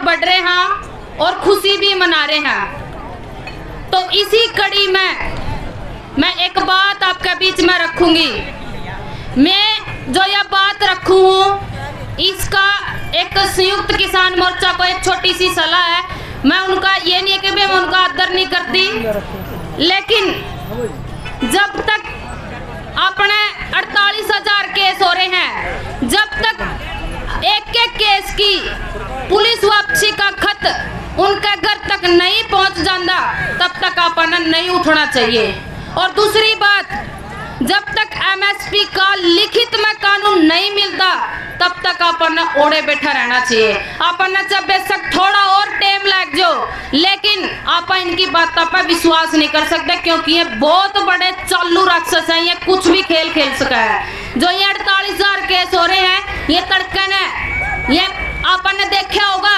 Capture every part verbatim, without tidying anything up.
बढ़ रहे हैं और खुशी भी मना रहे हैं। तो इसी कड़ी में मैं एक बात आपके बीच में रखूंगी। मैं जो यह बात रखूं हूँ इसका एक संयुक्त किसान मोर्चा को एक छोटी सी सलाह है। मैं उनका ये नहीं है कि मैं उनका आदर नहीं करती, लेकिन जब तक अपने अड़तालीस हजार केस हो रहे हैं, जब तक एक एक केस की पुलिस वापसी का खत उनके घर तक नहीं पहुंच जाता, तब तक अपन नहीं उठना चाहिए। और दूसरी बात, जब तक एमएसपी का लिखित में कानून नहीं मिलता, तब तक अपन ओढ़े बैठा रहना चाहिए। अपन जब बेशक थोड़ा और टाइम लग जाओ, लेकिन आप इनकी बातों पर विश्वास नहीं कर सकते, क्योंकि ये बहुत बड़े चालू राक्षस हैं। ये कुछ भी खेल खेल सका है। जो ये अड़तालीस हजार केस हो रहे हैं, ये तड़कन है। ये अपन ने देखा होगा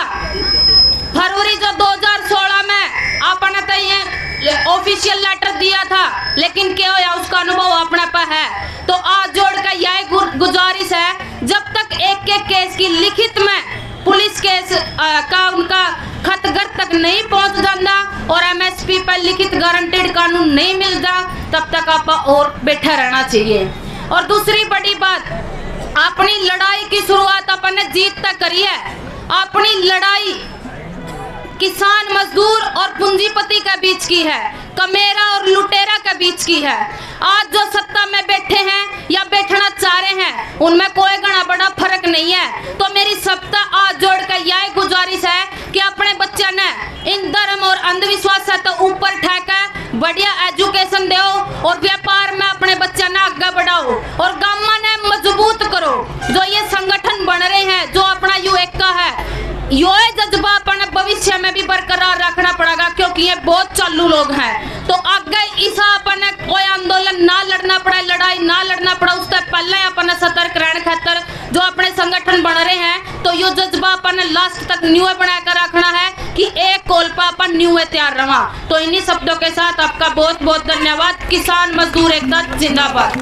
फरवरी जो दो हजार सोलह में अपन ने ये ऑफिशियल लेटर दिया था, लेकिन क्या होया, उसका अनुभव अपने पर है। तो आज जोड़कर यह गुजारिश है, जब तक एक एक केस की लिखित में पुलिस केस आ, का उनका खत घर तक नहीं पहुंच जाता और एमएसपी पर लिखित गारंटेड कानून नहीं मिलता, तब तक आप और बैठा रहना चाहिए। और दूसरी बड़ी बात, अपनी लड़ाई की शुरुआत अपन ने जीत तक करी है। अपनी लड़ाई किसान मजदूर और पूंजीपति के बीच की है, कमेरा और लुटेरा के बीच की है। आज जो सत्ता में बैठे हैं या बैठना चाह रहे हैं, उनमें कोई घना बड़ा फर्क नहीं है। तो मेरी सबका आज जोड़कर यह गुजारिश है कि अपने बच्चे ने इन धर्म और अंधविश्वास से तो ऊपर उठाकर बढ़िया एजुकेशन दो और व्यापार में अपने बच्चे ने आगे बढ़ाओ और गांव ने मजबूत करो। जो ये संगठन बन रहे हैं, जो अपना यू एक का है, यो जज्बा अपने भविष्य में भी बरकरार रखना पड़ेगा, क्योंकि ये बहुत चालू लोग हैं। तो आगे इस अपने कोई आंदोलन ना लड़ना पड़े, लड़ाई ना लड़ना पड़े, उससे पहले अपने सतर्क रहने खातर जो अपने संगठन बन रहे हैं, तो यो जज्बा अपने लास्ट तक न्यू बनाकर रखना है कि एक कॉल पर अपन न्यू तैयार रहा। तो इन्हीं शब्दों के साथ आपका बहुत बहुत धन्यवाद। किसान मजदूर एकता जिंदाबाद।